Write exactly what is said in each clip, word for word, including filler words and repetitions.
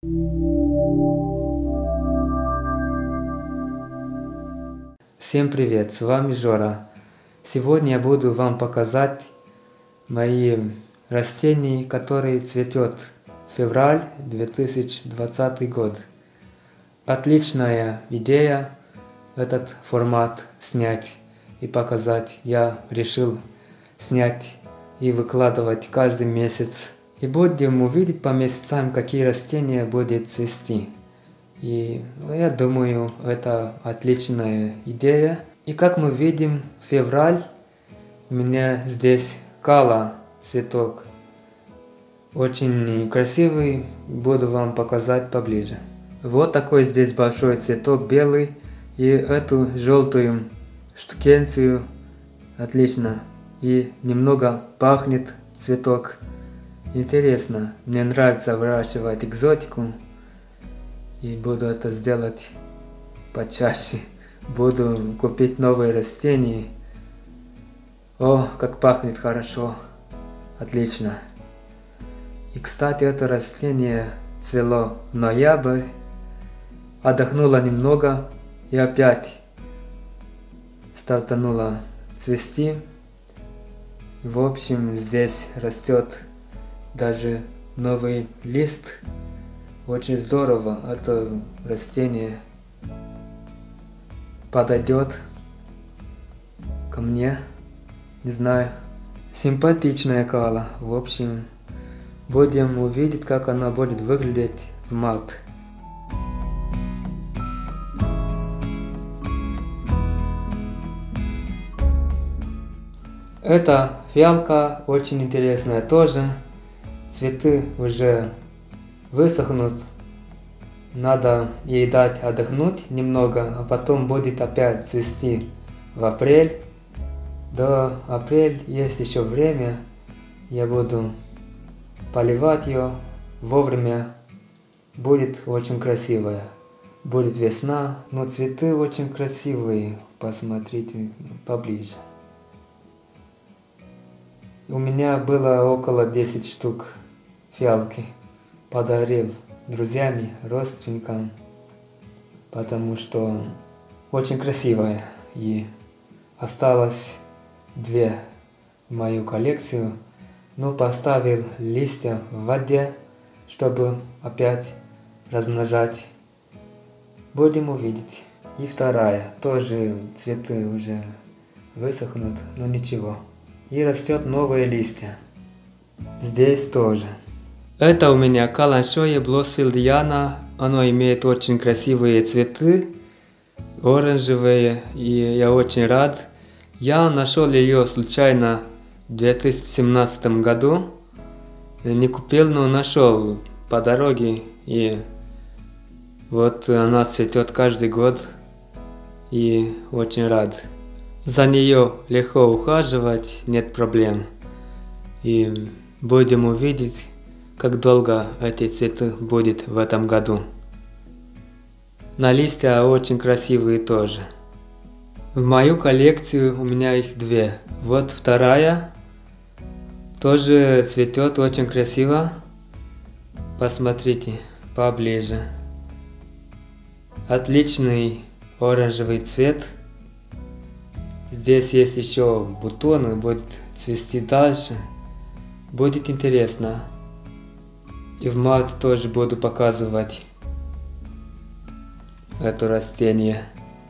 Всем привет, с вами Жора. Сегодня я буду вам показать мои растения, которые цветет февраль две тысячи двадцатый год. Отличная идея этот формат снять и показать. Я решил снять и выкладывать каждый месяц. И будем увидеть по месяцам, какие растения будут цвести. И я думаю, это отличная идея. И как мы видим, февраль, у меня здесь кала цветок. Очень красивый, буду вам показать поближе. Вот такой здесь большой цветок, белый. И эту желтую штукенцию, отлично. И немного пахнет цветок. Интересно, мне нравится выращивать экзотику. И буду это сделать почаще. Буду купить новые растения. О, как пахнет хорошо. Отлично. И, кстати, это растение цвело в ноябрь. Отдохнуло немного. И опять стартануло цвести. В общем, здесь растет даже новый лист. Очень здорово, это растение подойдет ко мне, не знаю, симпатичная кала. В общем, будем увидеть, как она будет выглядеть в март. Эта фиалка очень интересная тоже. Цветы уже высохнут. Надо ей дать отдохнуть немного, а потом будет опять цвести в апрель. До апреля есть еще время. Я буду поливать ее вовремя. Будет очень красивая. Будет весна, но цветы очень красивые. Посмотрите поближе. У меня было около десяти штук фиалки. Подарил друзьями, родственникам, потому что очень красивая. И осталось две в мою коллекцию. Но поставил листья в воде, чтобы опять размножать. Будем увидеть. И вторая, тоже цветы уже высохнут, но ничего. И растет новые листья. Здесь тоже. Это у меня каланшоя блоссфилдиана. Оно имеет очень красивые цветы, оранжевые, и я очень рад. Я нашел ее случайно в две тысячи семнадцатом году. Не купил, но нашел по дороге. И вот она цветет каждый год. И очень рад. За нее легко ухаживать, нет проблем. И будем увидеть, как долго эти цветы будет в этом году. На листья очень красивые тоже. В мою коллекцию у меня их две. Вот вторая. Тоже цветет очень красиво. Посмотрите поближе. Отличный оранжевый цвет. Здесь есть еще бутоны, будет цвести дальше. Будет интересно. И в марте тоже буду показывать это растение.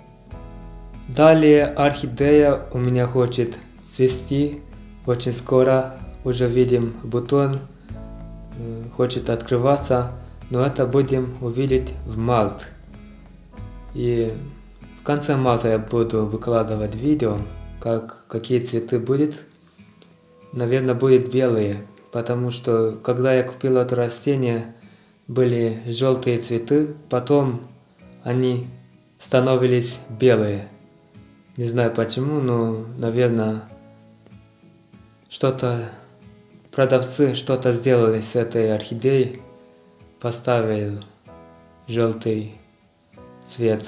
Далее орхидея у меня хочет цвести. Очень скоро уже видим бутон. Хочет открываться. Но это будем увидеть в марте. И в конце марта я буду выкладывать видео, как, какие цветы будет. Наверное, будет белые, потому что когда я купил это растение, были желтые цветы, потом они становились белые. Не знаю почему, но, наверное, что-то, продавцы что-то сделали с этой орхидеей, поставил желтый цвет.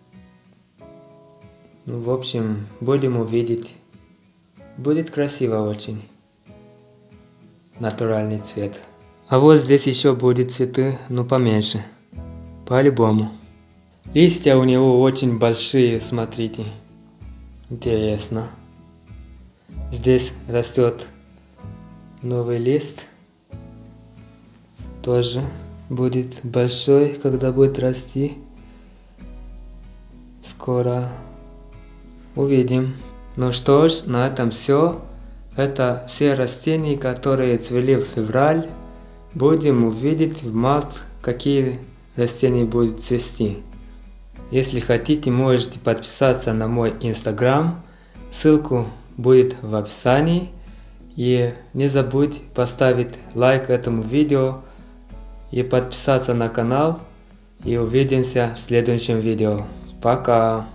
Ну, в общем, будем увидеть. Будет красиво очень. Натуральный цвет. А вот здесь еще будет цветы, но поменьше. По-любому. Листья у него очень большие, смотрите. Интересно. Здесь растет новый лист. Тоже будет большой, когда будет расти. Скоро увидим. Ну что ж, на этом все. Это все растения, которые цвели в февраль. Будем увидеть в март, какие растения будут цвести. Если хотите, можете подписаться на мой инстаграм. Ссылку будет в описании. И не забудь поставить лайк этому видео и подписаться на канал. И увидимся в следующем видео. Пока!